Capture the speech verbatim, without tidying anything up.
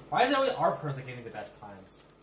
Why is it always our person getting the best times?